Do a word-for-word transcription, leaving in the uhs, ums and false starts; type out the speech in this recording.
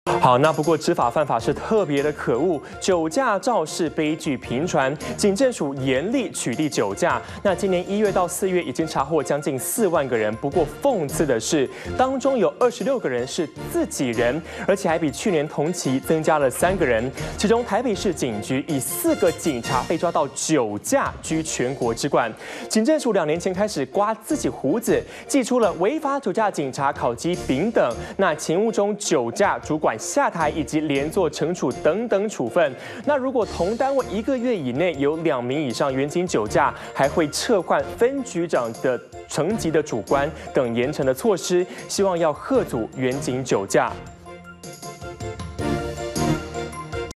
好，那不过知法犯法是特别的可恶，酒驾肇事悲剧频传，警政署严厉取缔酒驾。那今年一月到四月已经查获将近四万个人，不过讽刺的是，当中有二十六个人是自己人，而且还比去年同期增加了三个人。其中台北市警局以四个警察被抓到酒驾，居全国之冠。警政署两年前开始刮自己胡子，祭出了违法酒驾警察考绩丙等，那勤务中酒驾主管下台以及连坐惩处等等处分。那如果同单位一个月以内有两名以上员警酒驾，还会撤换分局长的层级的主官等严惩的措施，希望要遏阻员警酒驾。